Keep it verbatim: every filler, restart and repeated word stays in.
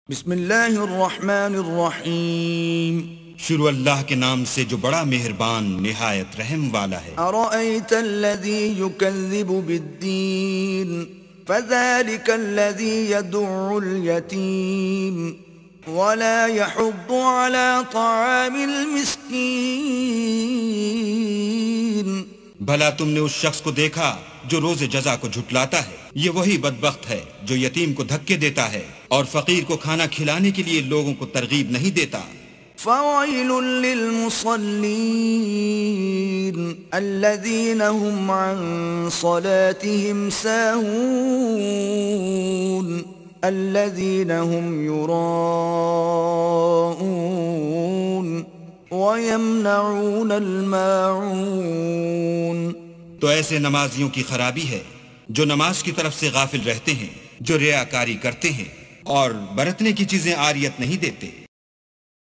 بسم اللہ الرحمن الرحیم، شروع اللہ کے نام سے جو بڑا مہربان نہایت رحم والا ہے۔ ارأیت الذی یکذب بالدین فذلک الذی یدع الیتیم ولا یحض علی طعام المسکین۔ بھلا تم نے اس شخص کو دیکھا جو روز جزا کو جھٹلاتا ہے؟ یہ وہی بدبخت ہے جو یتیم کو دھکے دیتا ہے اور فقیر کو کھانا کھلانے کے لیے لوگوں کو ترغیب نہیں دیتا۔ فویل للمصلین الذین هم عن صلاتهم ساہون الذین هم یراءون وَيَمْنَعُونَ الْمَاعُونَ۔ تو ایسے نمازیوں کی خرابی ہے جو نماز کی طرف سے غافل رہتے ہیں، جو ریاکاری کرتے ہیں اور برتنے کی چیزیں عاریت نہیں دیتے۔